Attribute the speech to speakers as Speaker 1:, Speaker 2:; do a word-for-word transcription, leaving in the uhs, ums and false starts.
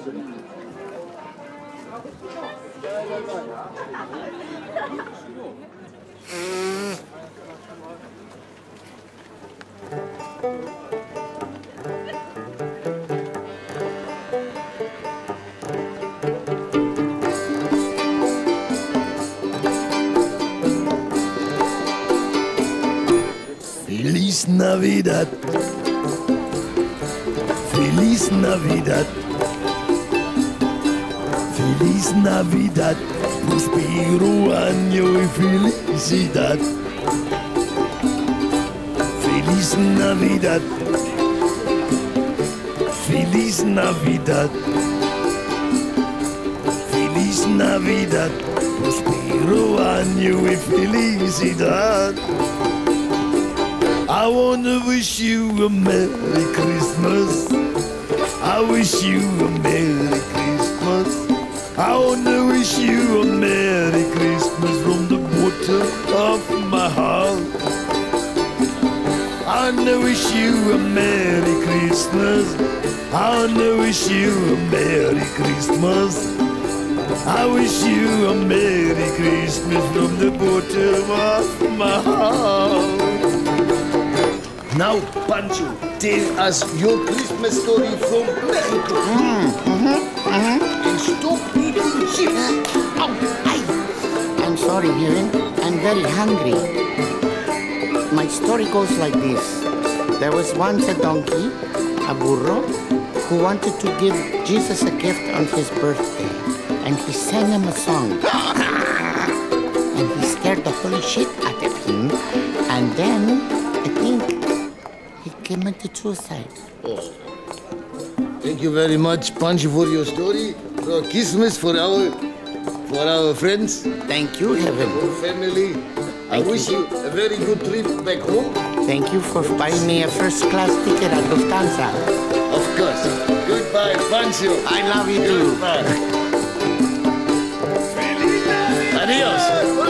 Speaker 1: Feliz Navidad, Feliz Navidad, Feliz Navidad, prospero año y felicidad. Feliz Navidad, Feliz Navidad, Feliz Navidad, prospero año y felicidad. I wanna wish you a Merry Christmas. I wish you a Merry Christmas. I wanna wish you a Merry Christmas from the bottom of my heart. I wanna wish you a Merry Christmas. I wanna wish you a Merry Christmas. I wish you a Merry Christmas from the bottom of my heart. Now, Pancho, tell us your Christmas story from Mexico.
Speaker 2: Mm, mm-hmm, mm-hmm.
Speaker 1: And stop eating chips.
Speaker 2: Oh, ay. I'm sorry, Hearing. I'm very hungry. My story goes like this. There was once a donkey, a burro, who wanted to give Jesus a gift on his birthday. And he sang him a song. And he scared the holy shit out of him. And then, I think, he committed suicide.
Speaker 1: Oh. Thank you very much, Pancho, for your story. For Christmas, for our, for our friends.
Speaker 2: Thank you, Heaven.
Speaker 1: For family. I
Speaker 2: Thank
Speaker 1: wish you.
Speaker 2: you
Speaker 1: a very good trip back home.
Speaker 2: Thank you for buying me a first-class ticket at Lufthansa.
Speaker 1: Of course. Goodbye, Pancho.
Speaker 2: I love you too.
Speaker 1: Goodbye. Adios.